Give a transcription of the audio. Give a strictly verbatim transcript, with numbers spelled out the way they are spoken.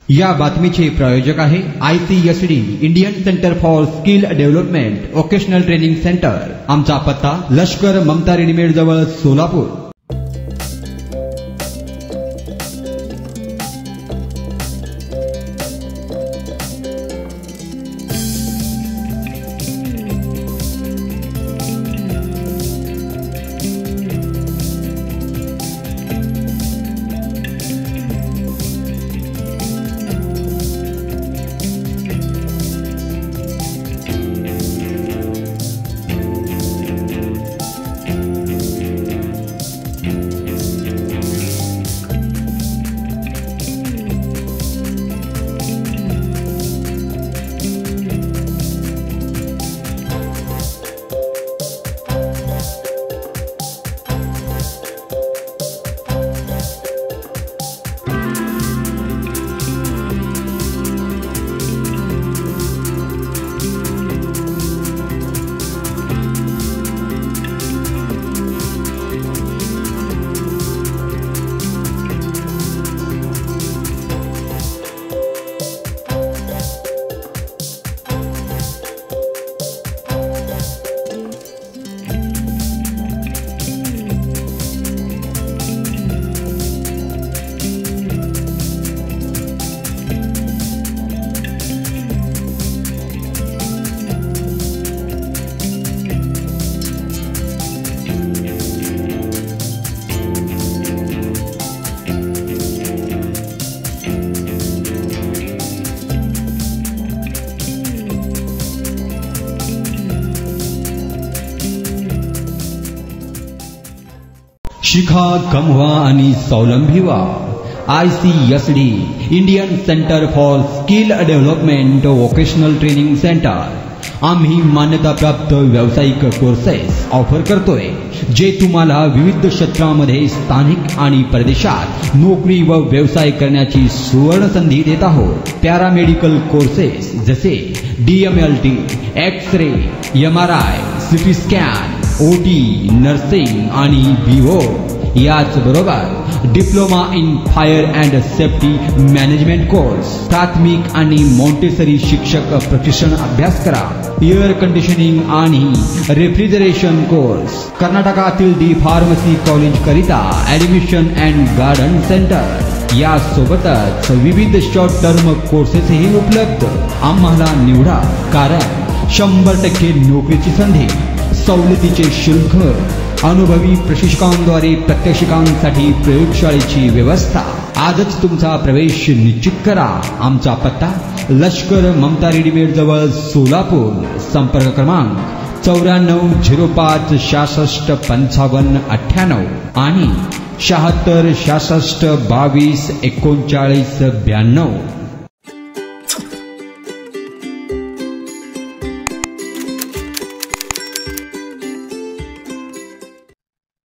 या बातमीचे प्रायोजक आहे I C S D Indian centre for skill development vocational training centre. आमचा पत्ता लष्कर ममता रेडीमेड जवळ सोलापूर। शिखा कमवा आणि स्वावलंबी व्हा। I C S D Indian centre for skill development vocational training centre आम्ही मान्यताप्राप्त व्यावसायिक कोर्सेस ऑफर करतोय, जे तुम्हाला विविध क्षेत्रांमध्ये स्थानिक आणि परदेशात नोकरी व व्यवसाय करण्याची सुवर्ण संधी देत आहोत। पॅरामेडिकल कोर्सेस जसे D M L T, X ray, M R I, CT scan, O T, nursing आणि बीओ, याच बरोबर diploma in fire and safety management course, प्राथमिक आणि मॉन्टेसरी शिक्षक प्रशिक्षण अभ्यास करा। एअर कंडिशनिंग आणि रेफ्रिजरेशन कोर्स, कर्नाटकातील डी फार्मसी कॉलेज करिता ऍडमिशन अँड गार्डन सेंटर, या सोबतच विविध शॉर्ट टर्म कोर्सेसही उपलब्ध। आम्हाला निवडा, कारण शंभर टक्के नोकरीची संधी, सवलतीचे शुल्क, अनुभवी प्रशिक्षकांद्वारे प्रात्यक्षिकांसाठी प्रयोगशाळेची व्यवस्था। आजच तुमचा प्रवेश निश्चित करा। आमचा पत्ता लष्कर ममता रेडीमेड जवळ सोलापूर। संपर्क क्रमांक चौऱ्याण्णव झिरो पाच सहासष्ट पंचावन्न अठ्ठ्याण्णव आणि शहात्तर सहासष्ट बावीस एकोणचाळीस ब्याण्णव।